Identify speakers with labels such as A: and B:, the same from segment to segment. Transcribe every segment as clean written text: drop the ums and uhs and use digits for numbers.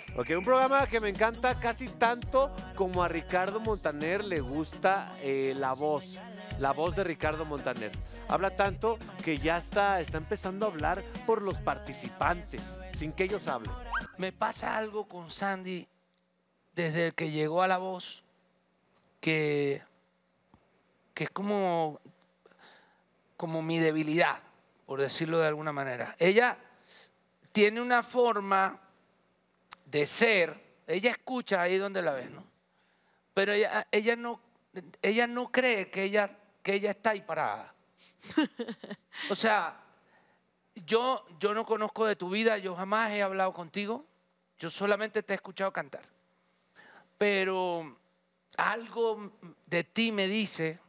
A: Ok, un programa que me encanta casi tanto como a Ricardo Montaner le gusta la voz de Ricardo Montaner. Habla tanto que ya está empezando a hablar por los participantes, sin que ellos hablen.
B: Me pasa algo con Sandy desde que llegó a La Voz, que es como mi debilidad, por decirlo de alguna manera. Ella tiene una forma de ser, ella escucha ahí donde la ves, ¿no? Pero ella no cree que ella está ahí parada. O sea, yo no conozco de tu vida, yo jamás he hablado contigo, yo solamente te he escuchado cantar. Pero algo de ti me dice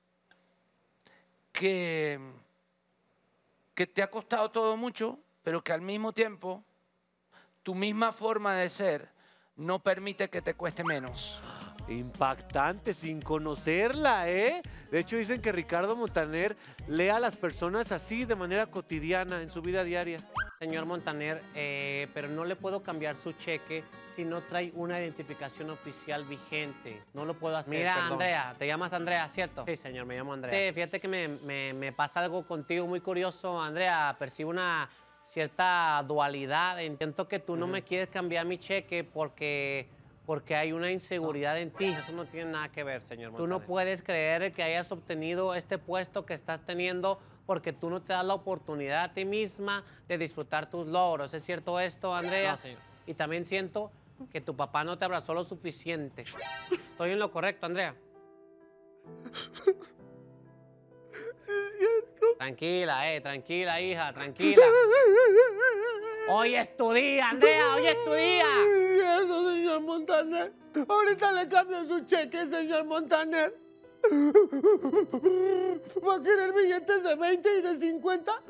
B: que te ha costado todo mucho, pero que al mismo tiempo tu misma forma de ser no permite que te cueste menos.
A: Impactante, sin conocerla, ¿eh? De hecho, dicen que Ricardo Montaner lee a las personas así, de manera cotidiana, en su vida diaria.
C: Señor Montaner, pero no le puedo cambiar su cheque si no trae una identificación oficial vigente. No lo puedo hacer,
D: Mira,
C: perdón.
D: Andrea, te llamas Andrea, ¿cierto?
C: Sí, señor, me llamo Andrea.
D: Fíjate que me pasa algo contigo muy curioso, Andrea. Percibo una cierta dualidad. Siento que tú no me quieres cambiar mi cheque porque hay una inseguridad en ti.
C: Eso no tiene nada que ver, señor Montaner.
D: Tú no puedes creer que hayas obtenido este puesto que estás teniendo porque tú no te das la oportunidad a ti misma de disfrutar tus logros. ¿Es cierto esto, Andrea?
C: No, señor.
D: Y también siento que tu papá no te abrazó lo suficiente. ¿Estoy en lo correcto, Andrea? Tranquila, tranquila, hija, tranquila. Hoy es tu día, Andrea, hoy es tu día.
A: Cierto, señor Montaner. Ahorita le cambio su cheque, señor Montaner. ¿Va a querer billetes de 20 y de 50?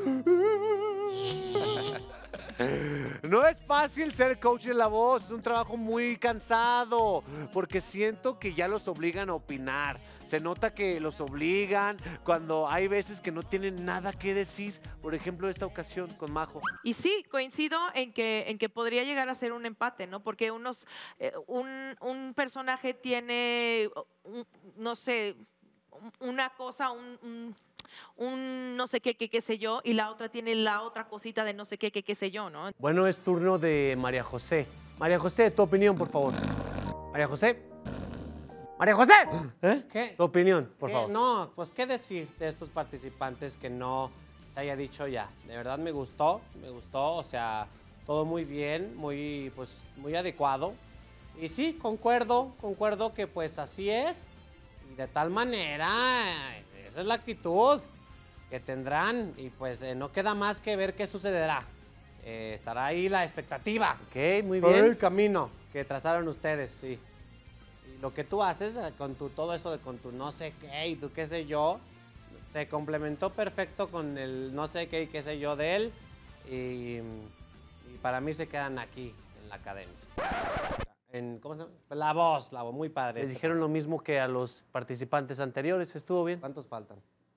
A: No es fácil ser coach en La Voz, es un trabajo muy cansado, porque siento que ya los obligan a opinar. Se nota que los obligan cuando hay veces que no tienen nada que decir. Por ejemplo, esta ocasión con Majo.
E: Y sí, coincido en que podría llegar a ser un empate, ¿no? Porque un personaje tiene, no sé, una cosa, un no sé qué sé yo, y la otra tiene la otra cosita de no sé qué sé yo, ¿no?
C: Bueno, es turno de María José. María José, tu opinión, por favor. María José. María José.
D: ¿Qué?
C: Tu opinión, por favor.
D: No, pues qué decir de estos participantes que no se haya dicho ya. De verdad me gustó, o sea, todo muy bien, muy adecuado. Y sí, concuerdo que pues así es. Y de tal manera, esa es la actitud que tendrán. Y pues no queda más que ver qué sucederá. Estará ahí la expectativa.
C: Ok, muy
D: Todo
C: bien.
D: el camino que trazaron ustedes, sí. Y lo que tú haces con todo eso con tu no sé qué y tu qué sé yo, se complementó perfecto con el no sé qué y qué sé yo de él. Y para mí se quedan aquí, en la academia. ¿Cómo se llama? La voz, muy padre.
C: Les dijeron lo mismo que a los participantes anteriores. ¿Estuvo bien?
D: ¿Cuántos faltan?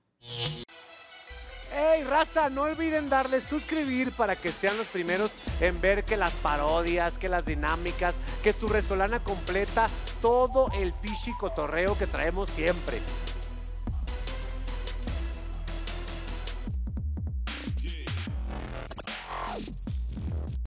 A: ¡Ey, raza! No olviden darle suscribir para que sean los primeros en ver que las parodias, que las dinámicas, que su resolana completa, todo el pichi cotorreo que traemos siempre.